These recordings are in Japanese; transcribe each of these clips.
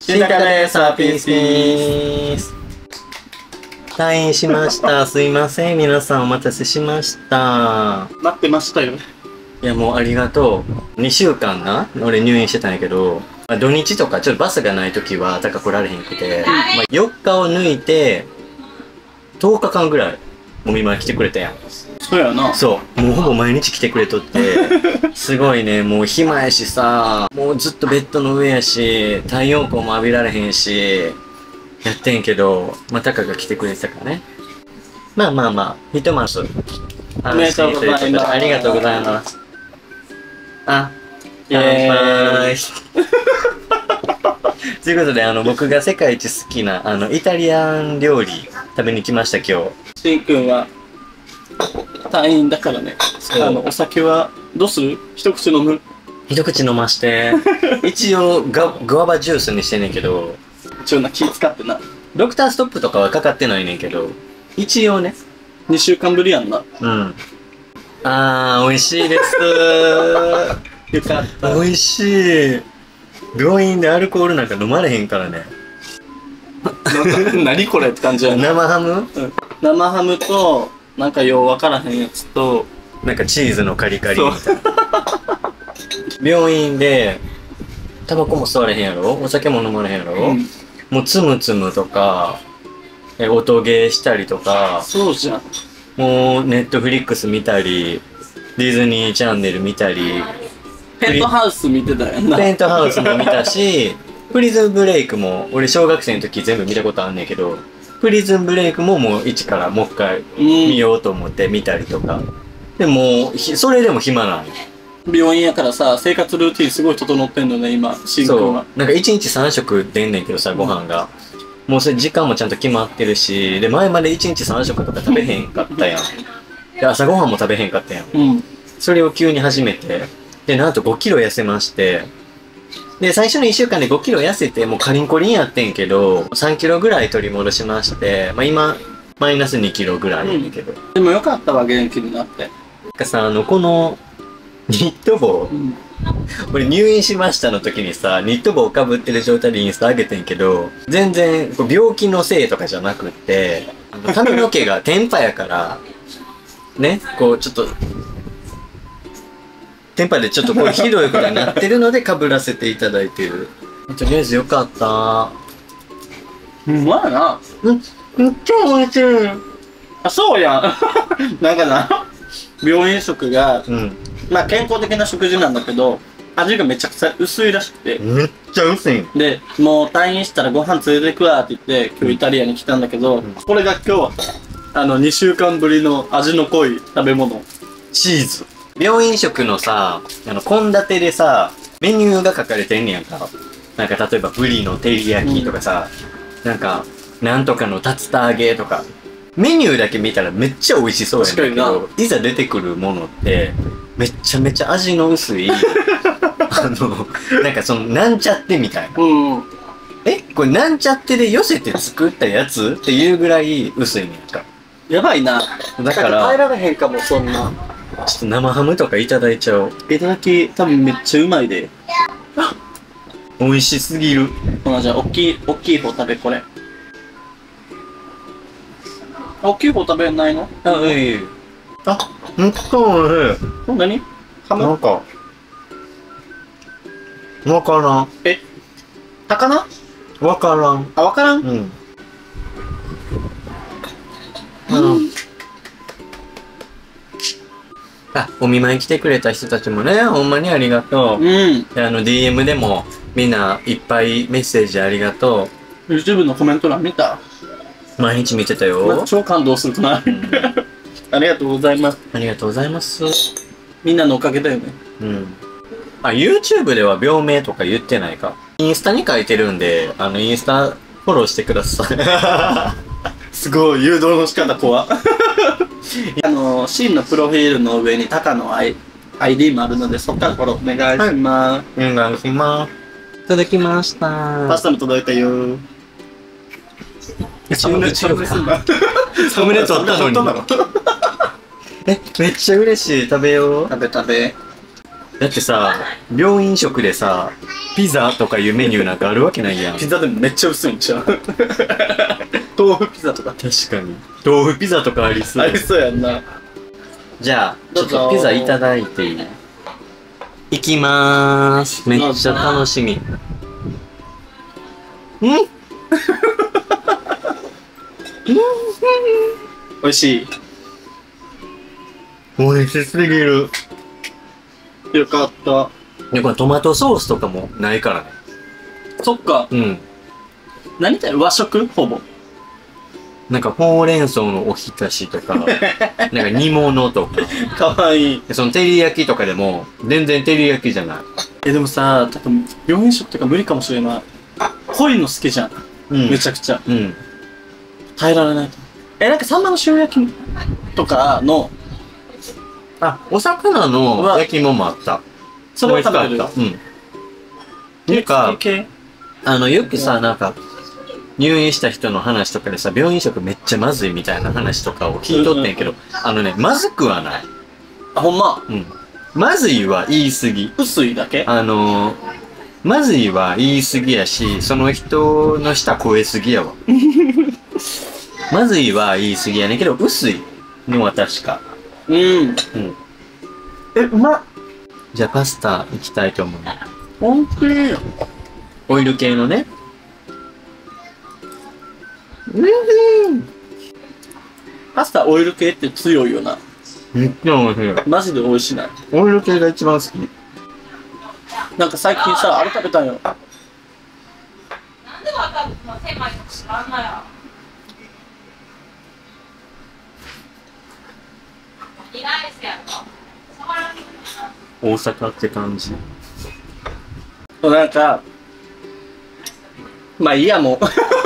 新高です。ピースピース。退院しました。すいません。皆さんお待たせしました。 待ってましたよ。 いやもうありがとう。2週間な、俺入院してたんやけど、土日とかちょっとバスがない時は高来られへんくて、4日を抜いて、10日間ぐらいお見舞い来てくれたやん。 そうやな。 そう。もうほぼ毎日来てくれとって、すごいね、もう暇やしさ、もうずっとベッドの上やし、太陽光も浴びられへんし、やってんけど、まあ、タカが来てくれてたからね。まあまあまあ、ひとまず。 おめでとうございます。 ありがとうございます。あ、 イェーイ。 ということで、僕が世界一好きな、イタリアン料理食べに来ました、今日。 しんくんは、退院だからね。お酒は、どうする？一口飲む？ 一口飲まして。一応、グアバジュースにしてんねんけど。 一応な、気使ってな。 ドクターストップとかはかかってないねんけど、一応ね。 2週間ぶりやんな。 うん。美味しいです。 よかった。 美味しい。病院でアルコールなんか飲まれへんからね。 なんか、何これって感じやな。 生ハム？ うん。生ハムと、なんかようわからへんやつと、 なんかチーズのカリカリみたいな。病院で、タバコも吸われへんやろ？お酒も飲まれへんやろ？ うん、 もうつむつむとか、音ゲーしたりとか、 そうじゃん。 もうネットフリックス見たり、ディズニーチャンネル見たり、 ペントハウス見てたやんな。 ペントハウスも見たし、プリズンブレイクも、俺小学生の時全部見たことあんねんけど、プリズンブレイクももう一からもう一回見ようと思って見たりとか。でも、それでも暇なんよ。 病院やからさ、生活ルーティンすごい整ってんのね、今、進行は。 なんか1日3食出んねんけどさ、ご飯が。もうそれ時間もちゃんと決まってるし、で、前まで1日3食とか食べへんかったやん。で、朝ごはんも食べへんかったやん。 うん。 それを急に始めて、で、なんと5キロ痩せまして、で、最初の1週間で5キロ痩せて、もうカリンコリンやってんけど、3キロぐらい取り戻しまして、まあ今、マイナス2キロぐらいやねんけど。 でもよかったわ、元気になって。 なんかさ、この、ニット帽、俺入院しましたの時にさ、ニット帽をかぶってる状態でインスタ上げてんけど、全然病気のせいとかじゃなくって、髪の毛がテンパやから、ね、こうちょっと、テンパでちょっとこうひどいことになってるので被らせていただいてる。とりあえずよかった。 うまいな。 めっちゃ美味しい。 あ、そうやん。なんかな、病院食が、まあ健康的な食事なんだけど、味がめちゃくちゃ薄いらしくて。 めっちゃ薄い。 で、もう退院したらご飯連れてくわって言って、今日イタリアに来たんだけど、これが今日、2週間ぶりの味の濃い食べ物。 チーズ。病院食のさ、献立でさ、メニューが書かれてんねやんか。なんか例えばブリの照り焼きとかさ、なんか、なんとかの竜田揚げとか。メニューだけ見たらめっちゃ美味しそうやねんけど、いざ出てくるものって、めちゃめちゃ味の薄い、なんかその、なんちゃってみたいな。これなんちゃってで寄せて作ったやつっていうぐらい薄いねんか。 やばいな。 だから、 耐えられへんかも、そんな。 ちょっと生ハムとかいただいちゃおう。 いただき、多分めっちゃうまいで。 美味しすぎる。 ほな、じゃあ、おっきい方食べ、これ。おっきい方食べないの？ あ、いい。あ、めっちゃ美味しい。 何？ハム？ なんか、わからん。 高菜？ わからん。 あ、わからん？ うん。あ、お見舞い来てくれた人たちもね、ほんまにありがとう。で、DM でもみんないっぱいメッセージありがとう。YouTube のコメント欄見た？ 毎日見てたよ。 超感動するな。ありがとうございます。 ありがとうございます。 みんなのおかげだよね。 あ、YouTube では病名とか言ってないか。インスタに書いてるんで、インスタフォローしてください。 すごい、誘導の仕方怖。シンのプロフィールの上にタカの ID もあるので、そっからフォローお願いします。 お願いします。いただきました。 パスタも届いたよ。 サムネ撮ったのに。めっちゃ嬉しい。食べよう。 食べ。 だってさ、病院食でさ、ピザとかいうメニューなんかあるわけないやん。 ピザでもめっちゃ薄いんちゃう豆腐ピザとか。 確かに。豆腐ピザとかありそう。 ありそうやんな。 じゃあ、ちょっとピザいただいていい？いきまーす。めっちゃ楽しみ。 美味しい。 美味しすぎる。 よかった。 で、これトマトソースとかもないからね。 そっか。 うん。 何だよ、和食ほぼ。 なんかほうれん草のおひたしとか、なんか煮物とか。 かわいい。 その照り焼きとかでも、全然照り焼きじゃない。 でもさ、多分、病院食とか無理かもしれない。濃いの好きじゃん。 うん。 めちゃくちゃ。 うん。 耐えられない。なんかサンマの塩焼きとかの、 あ、お魚の焼き物もあった。 それは食べれる。 美味しかった。うん。なんか、よくさ、なんか、入院した人の話とかでさ、病院食めっちゃまずいみたいな話とかを聞いとってんけど、まずくはない。 あ、ほんま。 うん。まずいは言い過ぎ。 薄いだけ。 まずいは言い過ぎやし、その人の舌超えすぎやわ。まずいは言い過ぎやねんけど、薄いのは確か。 うん。うん。うまっ。 じゃあパスタいきたいと思う。 ほんとに。 オイル系のね。 パスタオイル系って強いよな。 めっちゃ美味しい。 マジで美味しない。 オイル系が一番好き。 なんか最近さ、あれ食べたんよ。 なんでわかるの狭いの知らんのや。いないですやろ。触らんの。 大阪って感じ。 なんか、まあいいやもう。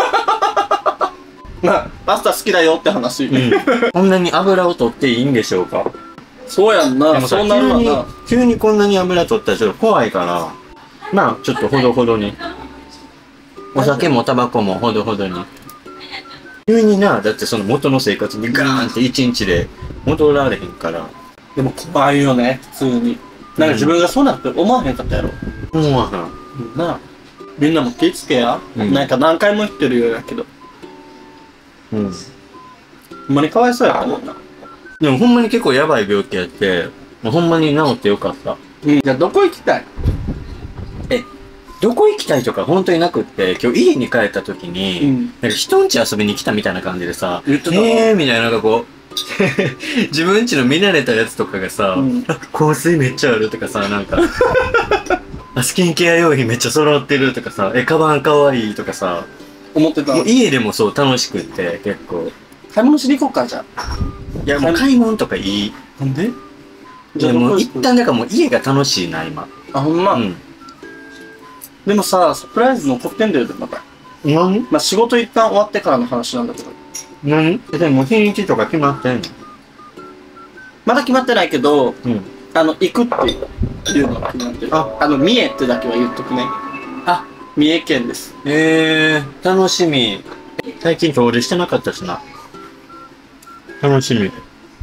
まあ、パスタ好きだよって話。 うん。こんなに油を取っていいんでしょうか？ そうやんな、 でもさ、 そうなるわな。 急にこんなに油取ったらちょっと怖いから、まあ、ちょっとほどほどに。お酒もタバコもほどほどに。急にな、だってその元の生活にガーンって一日で戻られへんから。 でも怖いよね、普通に。なんか自分がそうなって思わへんかったやろ。 思わへん。 なあ。みんなも気ぃつけや。 うんなんか何回も言ってるようやけど。 うん。 ほんまにかわいそうやったもんな。 でもほんまに結構やばい病気やって、もうほんまに治ってよかった。 うん。じゃあどこ行きたい？ どこ行きたいとか本当になくって、今日家に帰った時に、 うんなんか人ん家遊びに来たみたいな感じでさ、 言ってたみたいななんかこう、自分家の見慣れたやつとかがさ、 うんあ香水めっちゃあるとかさ、なんか、あスキンケア用品めっちゃ揃ってるとかさ、カバンかわいいとかさ、 思ってた。 もう家でもそう楽しくって結構。 買い物しに行こうか、じゃあ。 いやもう買い物とかいい。 なんで？ じゃあもう一どこ行く？ 旦だからもう家が楽しいな、今。 あ、ほんま。 うん。 でもさ、サプライズ残ってんだよ、また。 何まあ仕事一旦終わってからの話なんだけど。 何でも日にちとか決まってんの？ まだ決まってないけど、 うん。 行くっていうのが決まってる。 あ三重ってだけは言っとくね。 あ、 三重県です。 楽しみ。最近遠出してなかったしな。楽しみ。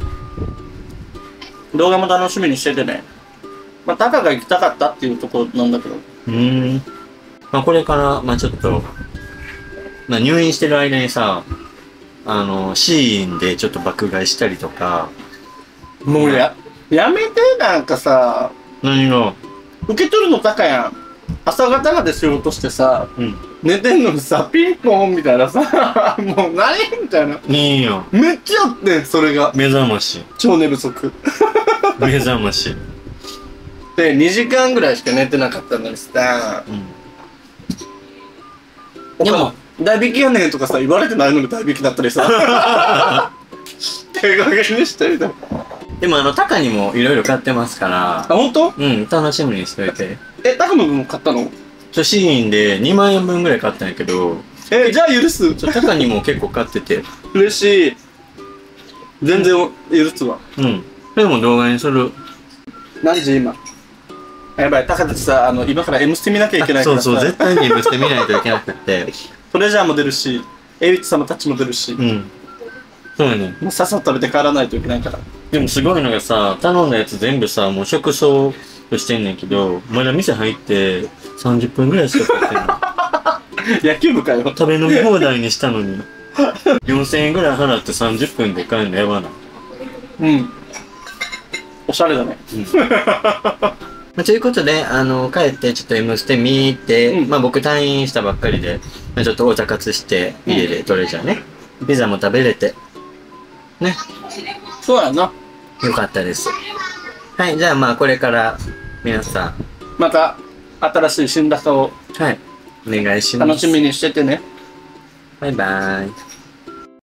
動画も楽しみにしててね。まあ、タカが行きたかったっていうところなんだけど。 まあこれから、まあちょっと、まあ入院してる間にさ、シーンでちょっと爆買いしたりとか。 もうやめて、なんかさ、 何が？ 受け取るのタカやん。朝方まで仕事してさ、 うん。 寝てんのにさ、ピンポンみたいなさ、もう何みたいな。 いいよ。 めっちゃあってん、それが。 目覚まし。 超寝不足。 目覚まし。 で、2時間ぐらいしか寝てなかったのにさ、 でも、 代引きやねんとかさ、言われてないのに代引きだったりさ。手加減にしてみたいな。 でもタカにもいろいろ買ってますから、 あ、ほんと？ うん、楽しみにしといて。 タカの分も買ったの？ シーンで2万円分ぐらい買ったんやけど、 じゃあ許す。 タカにも結構買ってて。 嬉しい。全然許すわ。 うん。それも動画にする。 何時今？やばい、タカたちさ、今から M ステ見なきゃいけないからさ。 そうそう、絶対に M ステ見ないといけなくって。 トレジャーも出るし、エイチ様たちも出るし、もうん。そうやね。 うさっさと食べて帰らないといけないから。 でもすごいのがさ、頼んだやつ全部さ、もう食草としてんねんけど、まだ店入って30分ぐらいしか経ってない。 野球部かよ。 食べ飲み放題にしたのに、4000円ぐらい払って30分で帰るのやばない。 うん。おしゃれだね。 まあ、ということで、帰ってちょっと M ステ見て、 うんまあ僕退院したばっかりで、まあ、ちょっとお茶活して、家でトレジャーね、ピザも食べれて、ね、 そうやな。 よかったです。はい、じゃあまあこれから皆さん、 また、新しい新高をはい、お願いします。 楽しみにしててね。 バイバーイ。